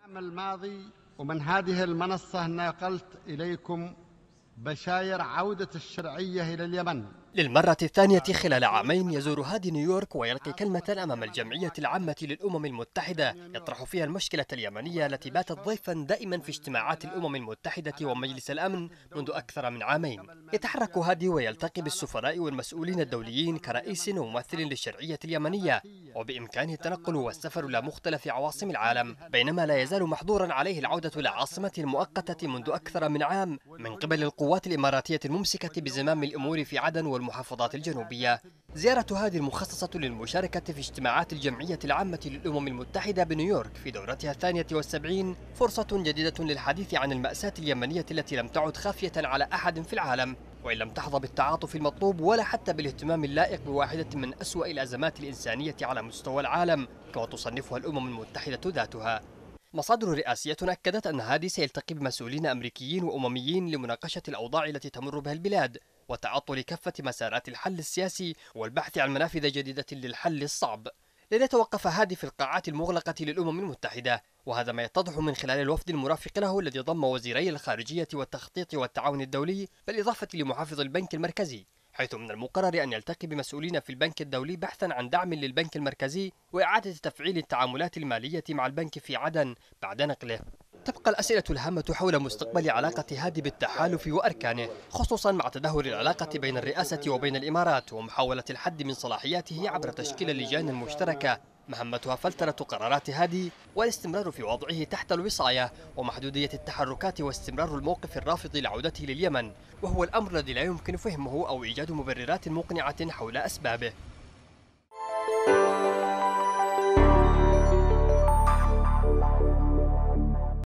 العام الماضي ومن هذه المنصة نقلت إليكم بشاير عودة الشرعية إلى اليمن. للمرة الثانية خلال عامين يزور هادي نيويورك ويلقي كلمة أمام الجمعية العامة للأمم المتحدة يطرح فيها المشكلة اليمنية التي باتت ضيفا دائما في اجتماعات الأمم المتحدة ومجلس الأمن منذ أكثر من عامين. يتحرك هادي ويلتقي بالسفراء والمسؤولين الدوليين كرئيس وممثل للشرعية اليمنية، وبإمكانه التنقل والسفر إلى مختلف عواصم العالم، بينما لا يزال محظورا عليه العودة إلى عاصمته المؤقتة منذ أكثر من عام من قبل القوات الإماراتية الممسكة بزمام الأمور في عدن والمحافظات الجنوبية. زيارة هادي المخصصة للمشاركة في اجتماعات الجمعية العامة للأمم المتحدة بنيويورك في دورتها 72 فرصة جديدة للحديث عن المأساة اليمنية التي لم تعد خافية على أحد في العالم، وإن لم تحظى بالتعاطف المطلوب ولا حتى بالاهتمام اللائق بواحدة من أسوأ الأزمات الإنسانية على مستوى العالم كما تصنفها الأمم المتحدة ذاتها. مصادر رئاسية أكدت أن هادي سيلتقي بمسؤولين أمريكيين وأمميين لمناقشة الأوضاع التي تمر بها البلاد وتعطل كافة مسارات الحل السياسي والبحث عن منافذ جديدة للحل الصعب. لن يتوقف هادي في القاعات المغلقة للأمم المتحدة، وهذا ما يتضح من خلال الوفد المرافق له الذي ضم وزيري الخارجية والتخطيط والتعاون الدولي بالإضافة لمحافظ البنك المركزي، حيث من المقرر أن يلتقي بمسؤولين في البنك الدولي بحثا عن دعم للبنك المركزي وإعادة تفعيل التعاملات المالية مع البنك في عدن بعد نقله. تبقى الأسئلة الهامة حول مستقبل علاقة هادي بالتحالف وأركانه، خصوصا مع تدهور العلاقة بين الرئاسة وبين الإمارات ومحاولة الحد من صلاحياته عبر تشكيل اللجان المشتركة مهمتها فلترة قرارات هادي والاستمرار في وضعه تحت الوصاية ومحدودية التحركات واستمرار الموقف الرافض لعودته لليمن، وهو الأمر الذي لا يمكن فهمه أو إيجاد مبررات مقنعة حول أسبابه.